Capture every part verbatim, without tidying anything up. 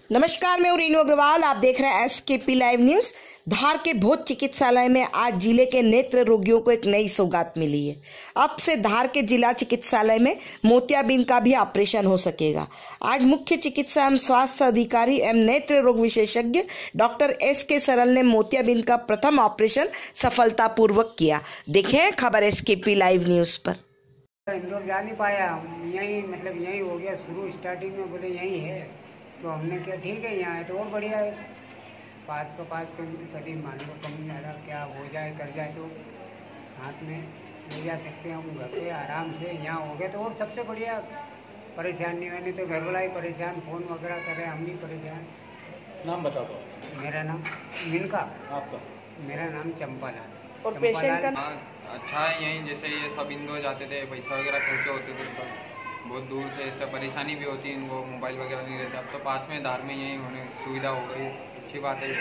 नमस्कार, मैं हूं रीनू अग्रवाल। आप देख रहे हैं एस के पी लाइव न्यूज। धार के भोज चिकित्सालय में आज जिले के नेत्र रोगियों को एक नई सौगात मिली है। अब से धार के जिला चिकित्सालय में मोतियाबिंद का भी ऑपरेशन हो सकेगा। आज मुख्य चिकित्सा एवं स्वास्थ्य अधिकारी एवं नेत्र रोग विशेषज्ञ डॉक्टर एस के सरल ने मोतियाबिंद का प्रथम ऑपरेशन सफलतापूर्वक किया। देखें खबर एस के पी लाइव न्यूज पर। इंदौर जा नहीं पाया, यहीं मतलब यहीं हो गया शुरू। स्टार्टिंग में बोले यहीं है, तो हमने क्या ठीक है यहाँ है तो और बढ़िया है। पाँच को पाँच कभी मान लो कम ज़्यादा क्या हो जाए कर जाए तो हाथ में ले जा सकते हैं हम घर पे आराम से। यहाँ हो गया तो और सबसे बढ़िया। परेशान नहीं मैंने तो घर वाला ही परेशान, फ़ोन वगैरह करे, हम भी परेशान। नाम बता दो। मेरा नाम मिनका। आपका? मेरा नाम चंपालाल। और पेशेंट का अच्छा है यहीं, जैसे ये सब इंदौर जाते थे, पैसा वगैरह खर्चे होते थे, सब बहुत दूर थे, इससे परेशानी भी होती है इनको, मोबाइल वगैरह नहीं रहता। अब तो पास में धार में यहीं होने सुविधा हो गई, अच्छी बात है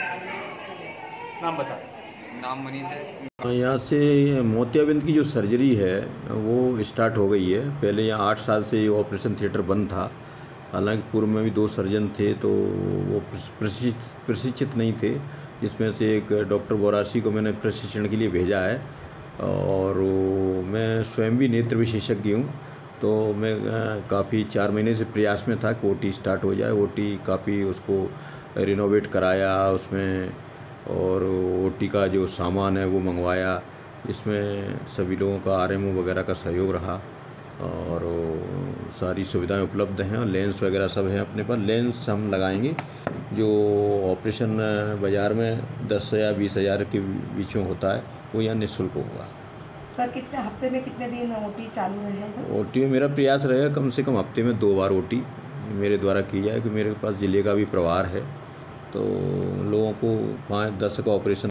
ये। नाम बता। नाम मनीष है। यहाँ से मोतियाबिंद की जो सर्जरी है वो स्टार्ट हो गई है। पहले यहाँ आठ साल से ये ऑपरेशन थिएटर बंद था। हालांकि पूर्व में भी दो सर्जन थे तो वो प्रशिक्षित नहीं थे, जिसमें से एक डॉक्टर बोरासी को मैंने प्रशिक्षण के लिए भेजा है। और मैं स्वयं भी नेत्र विशेषज्ञ हूँ, तो मैं काफ़ी चार महीने से प्रयास में था कि ओटी स्टार्ट हो जाए। ओटी काफ़ी उसको रिनोवेट कराया उसमें, और ओटी का जो सामान है वो मंगवाया। इसमें सभी लोगों का आरएमओ वगैरह का सहयोग रहा और सारी सुविधाएं उपलब्ध हैं। और लेंस वगैरह सब हैं अपने पास। लेंस हम लगाएंगे। जो ऑपरेशन बाज़ार में दस या बीस हज़ार के बीच में होता है वो यहाँ निःशुल्क होगा। सर कितने हफ्ते में कितने दिन ओटी चालू रहेगा? ओटी में मेरा प्रयास रहेगा कम से कम हफ्ते में दो बार ओटी मेरे द्वारा की जाए, कि मेरे पास जिले का भी प्रभार है, तो लोगों को पाँच दस का ऑपरेशन